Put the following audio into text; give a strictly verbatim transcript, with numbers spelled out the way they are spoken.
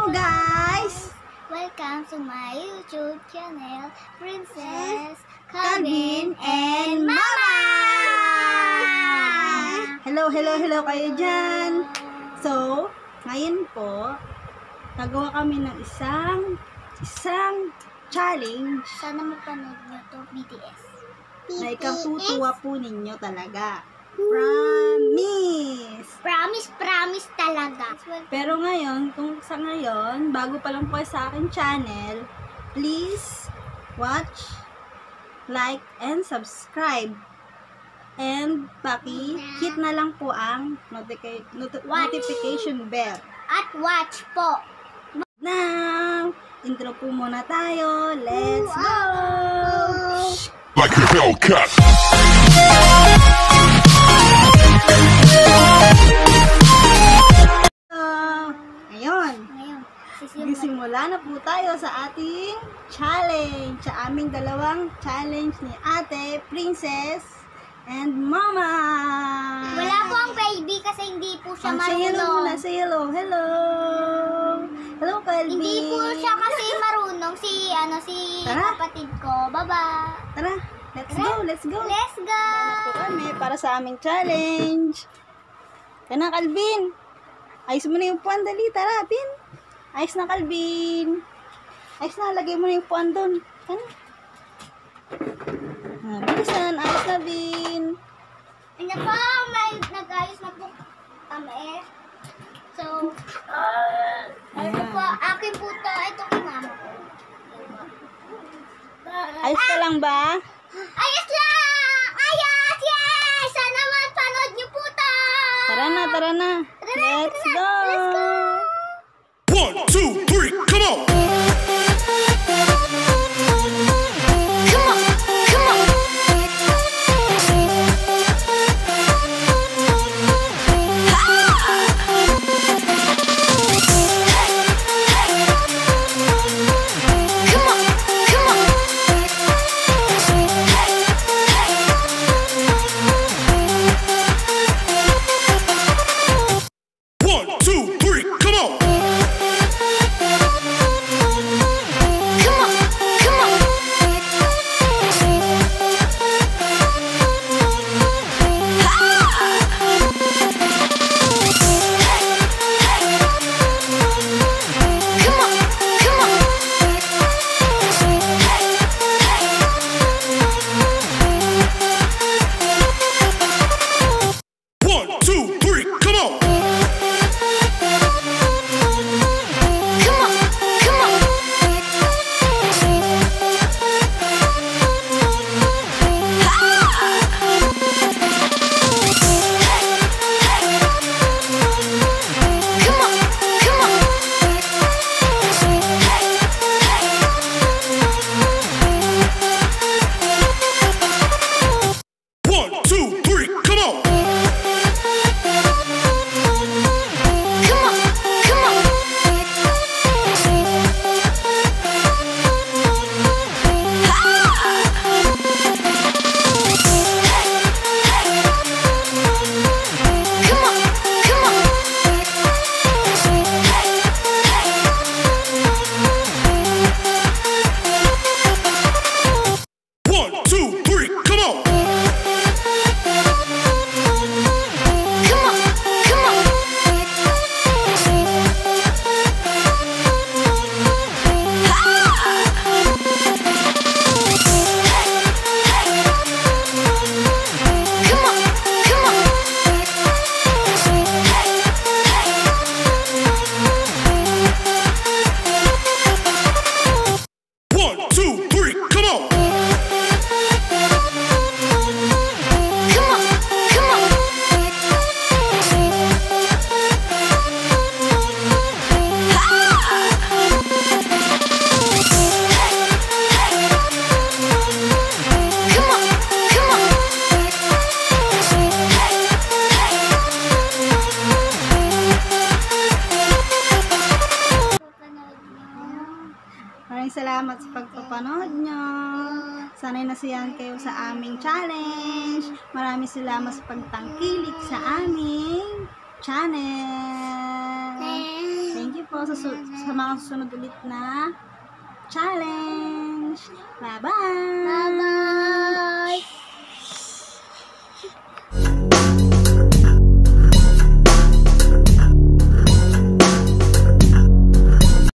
Hello guys! Welcome to my YouTube channel, Princess Calvin Calvin and and Mama! Mama! Hello, hello, hello kayo dyan! So, ngayon po, nagawa kami ng isang, isang challenge Sana mapanood nyo to, B T S. na ikatutuwa po ninyo talaga. Promise! Promise, promise talaga. Pero ngayon, kung sa ngayon, bago pa lang po sa akin channel, please watch, like, and subscribe. And paki-hit na lang po ang notica- not- Watch. notification bell. At watch po. Now, intro po muna tayo. Let's go! Like a Hellcat. So, ngayon, Ngayon, sisimula. Simula na po tayo sa ating challenge. Sa aming dalawang challenge ni Ate, Princess, and Mama. Wala po ang baby kasi hindi po siya Oh, say hello muna. marunong. Say hello. Hello. Hello, Calvin. Hindi po siya kasi marunong. Si, ano, si Tara. kapatid ko. Baba. Tara, let's go. Let's go. Let's go! Po kami para sa aming challenge. Kana, Calvin. Ayos mo na yung puwan. Dali, tara, Pin. Ayos na, Calvin. Ayos na, lagay mo na yung puwan doon. Kana. Ah, bilisan. Ayos na, Bin. Ano po, may nag-ayos na po kami. So, ito po, akin po to. Ito kay mama ko. Ayos ka lang ba? Ayos lang! Ayos! Yes! Sana mapanood niyo po to! Tara na, tara na. Let's go. Let's go! One, two, three, come on! Come on! Come on! Come on! Come on! One, two, three, come on! Come on! Come on! Come on! Come on! One, two, three, come on! Come on! Come on! Come on! Come on! One, two, three, come on! Come on! Come on! Come on! Come on! One, two, three, come on! Come on! Come on! Come on! Come on! One, two, three, come on! Come on! Come on! Come on! Come on! Maraming salamat sa pagpapanood nyo. Sana'y nasiyahan kayo sa aming challenge. Maraming salamat sa pagtangkilik sa aming channel. Thank you po. po sa, su- sa mga susunod ulit na challenge. Bye-bye!